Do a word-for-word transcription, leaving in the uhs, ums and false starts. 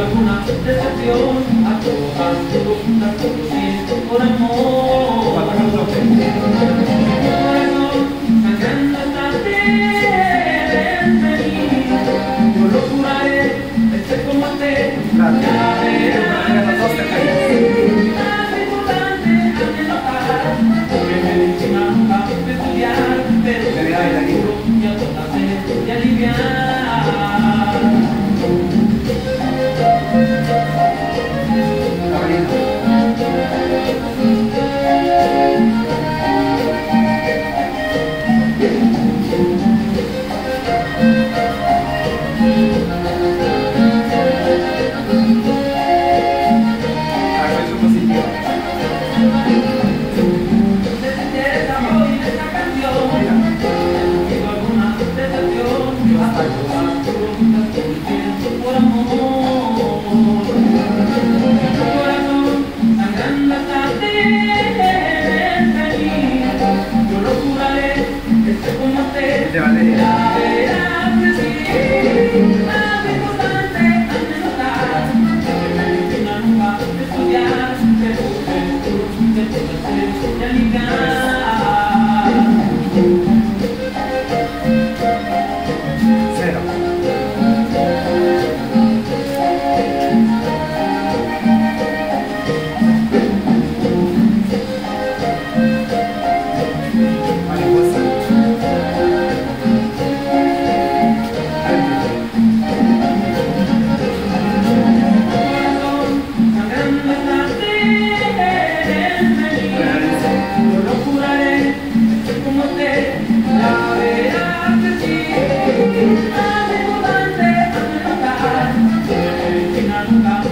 alguna decepción, a todas preguntas como siento por amor. Corazón, sangrando hasta despedir, yo lo curaré, esté como esté, ya verás. Más importante hazme notar, porque medicina nunca pude estudiar, pero me seguro que a todas me voy a aliviar. De Valeria. Ya verás que sí, más importante hazme notar, que medicina nunca pude estudiar, pero seguro que todas me voy a aliviar. Cero. Mariposa. Yo lo curaré, esté como esté, ya verás que sí. Más importante hazme notar, que medicina nunca